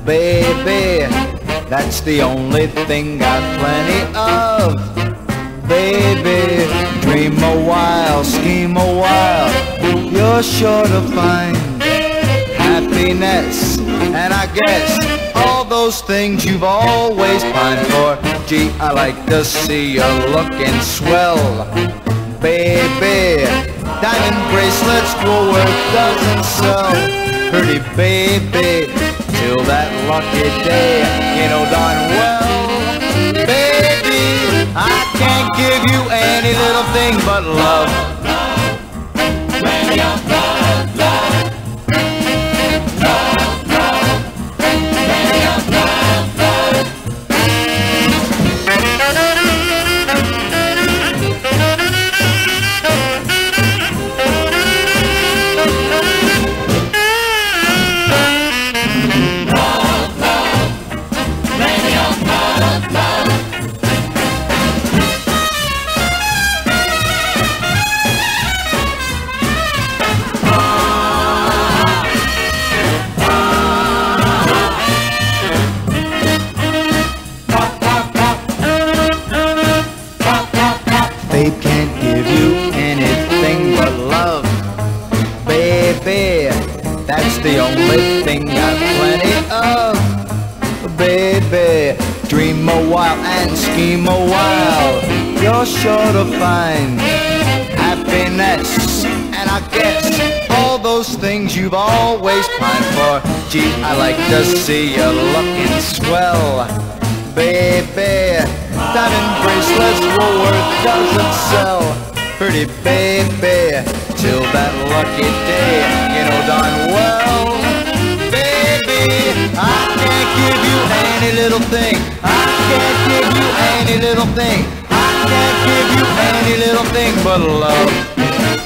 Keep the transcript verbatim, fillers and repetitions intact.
baby, that's the only thing got plenty of. Baby, dream a while, scheme a while, you're sure to find happiness, and I guess all those things you've always pined for. Gee, I like to see you looking swell, baby. Diamond bracelets will worth dozens sell. Pretty baby, till that lucky day, you know darn well, baby, I can't give you any little thing but love. Plenty of love, love. Love, love. Plenty of love, love. Babe can't give you anything but love, baby, that's the only thing I've plenty of. Baby, dream a while and scheme a while, you're sure to find happiness, and I guess all those things you've always pined for. Gee, I like to see you looking swell, baby. Diamond bracelets will worth dozens sell. Pretty baby, till that lucky day, you know darn well, baby, I can't give you any little thing. I can't give you any little thing. I can't give you any little thing but love.